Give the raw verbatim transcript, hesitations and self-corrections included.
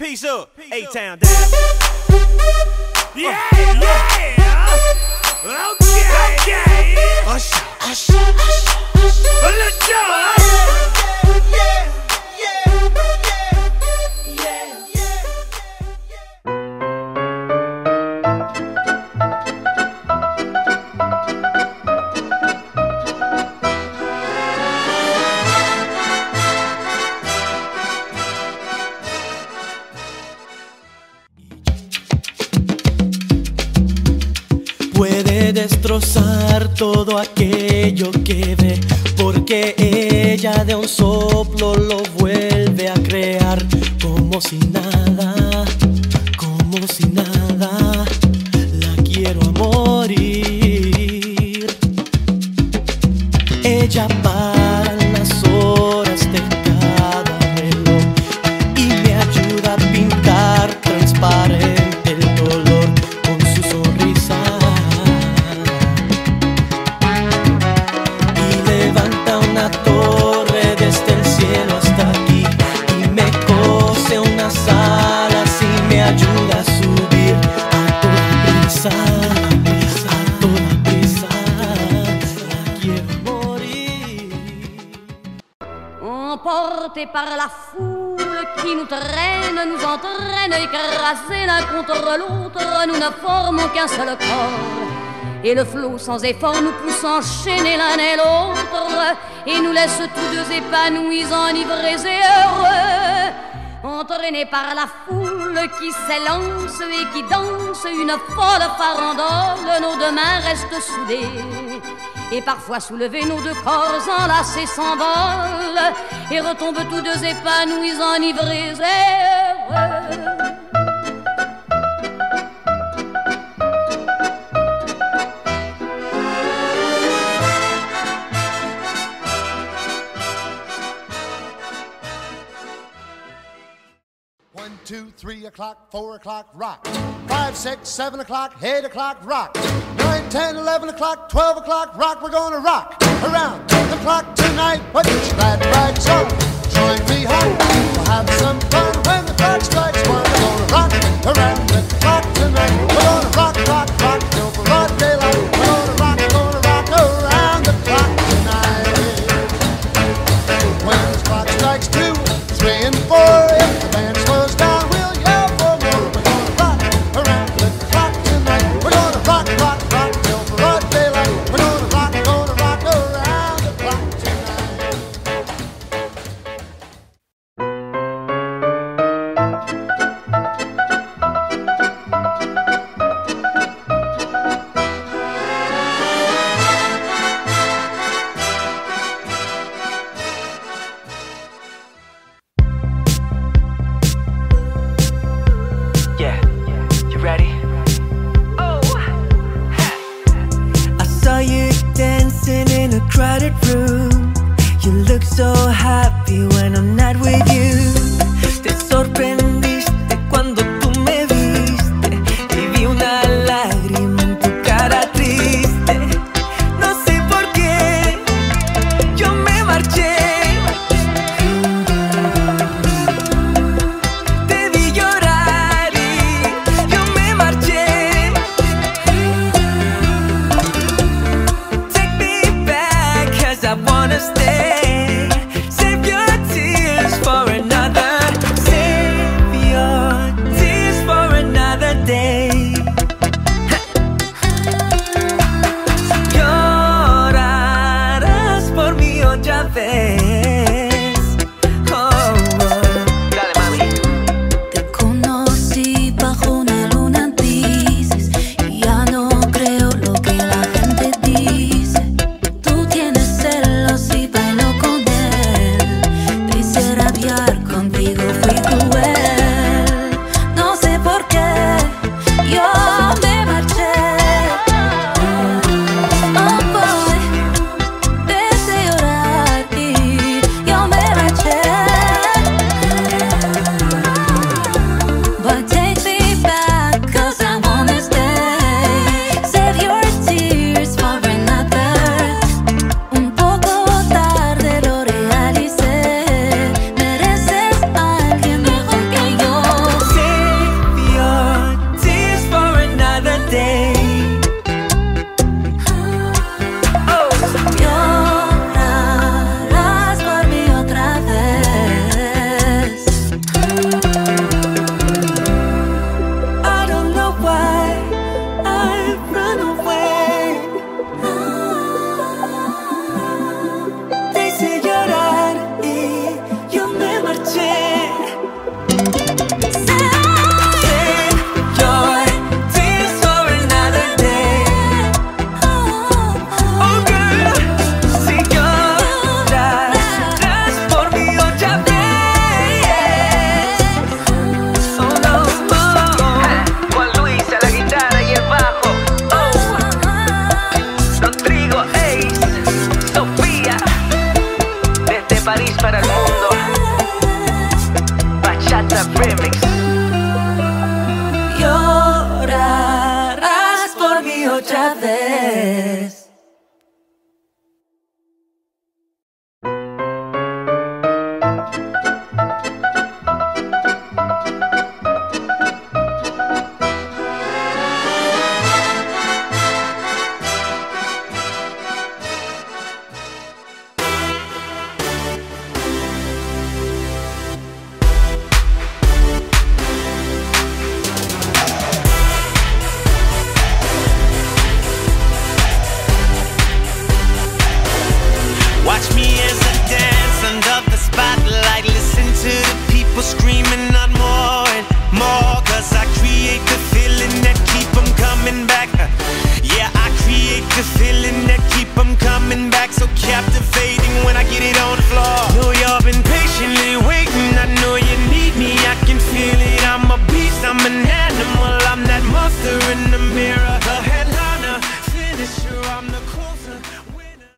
Peace up, A-Town down. Yeah, yeah. Okay, okay. Usher, usher, usher. Let's go. Puede destrozar todo aquello que ve, porque ella de un soplo lo vuelve a crear, como si nada, como si nada. La quiero a morir. Ella para las horas de cada reloj y me ayuda a pintar transparente el dolor con su sonrisa. Levanta una torre desde el cielo hasta aquí y me cose unas alas y me ayuda a subir a toda prisa, a toda prisa. La quiero morir. Emportés par la foule qui nous traîne, nous entraîne, écrasés l'un contre l'autre, nous ne formons qu'un seul corps. Et le flot sans effort nous pousse enchaîner l'un et l'autre et nous laisse tous deux épanouis, enivrés et heureux. Entraînés par la foule qui s'élance et qui danse une folle farandole, nos deux mains restent soudées. Et parfois soulevés, nos deux corps enlacés s'envolent et retombent tous deux épanouis, enivrés et heureux. One, two, three o'clock, four o'clock, rock. Five, six, seven o'clock, eight o'clock, rock. Nine, ten, eleven o'clock, twelve o'clock, rock. We're gonna rock around the clock tonight. Put your glad rags on, join me home. We'll have some fun when the clock strikes one. We're gonna rock around the clock tonight. We're gonna rock, rock, rock till broad daylight. We're gonna rock, gonna rock around the clock tonight. When the clock strikes two, three, and four, if the band slows down, we'll yell for more. We're gonna rock around the clock tonight. We're gonna rock, rock, rock till broad daylight. We're gonna rock, gonna rock around the clock tonight. Yeah, you ready? Oh, I saw you dancing in a crowded room. You look so happy when I'm not with you. Te sorprendiste cuando tú me viste y vi una lágrima en tu cara triste. No sé por qué yo me marché. Te vi llorar y yo me marché. Take me back 'cause I wanna stay. Save your tears for another sister in the mirror, the headliner, finisher, I'm the closer.